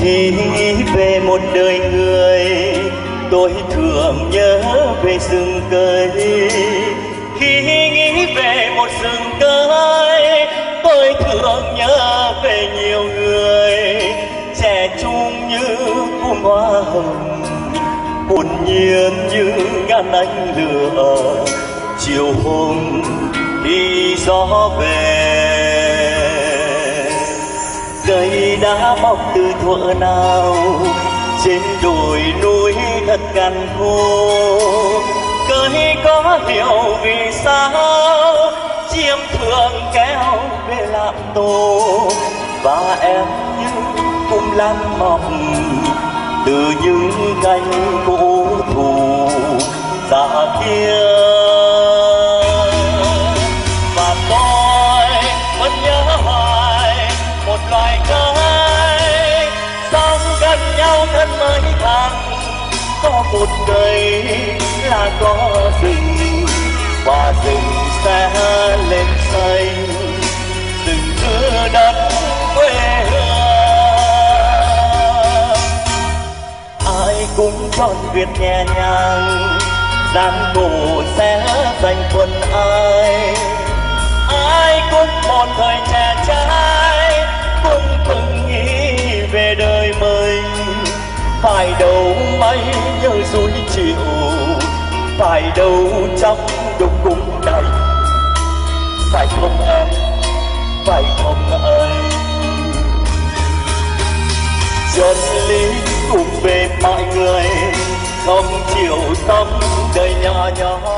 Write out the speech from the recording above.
Khi nghĩ về một đời người, tôi thường nhớ về rừng cây. Khi nghĩ về một rừng cây, tôi thường nhớ về nhiều người. Trẻ trung như cụm hoa hồng, hồn nhiên như ngàn ánh lửa. Chiều hôm khi gió về, cây đã mọc từ thuở nào trên đồi núi thật cằn khô. Cây có hiểu vì sao chim thường kéo về làm tổ, và em như cụm lan mọc từ những cánh cổ thụ xa kia. Và tôi vẫn nhớ hoài một loài cây sống gần nhau thân mới thẳng. Có một cây là có rừng, và rừng sẽ lên xanh, rừng giữa đất quê hương. Ai cũng tròn việc nhẹ nhàng, gian khổ sẽ dành phần ai. Ai cũng một thời trẻ trai, cũng từng nghĩ về đời mình. Phải đâu mấy nhớ dối chịu, phải đâu trong đục cung đầy. Phải không em, phải không anh? Chân lý cùng về mọi người, không chịu sống đời nhỏ nhỏ.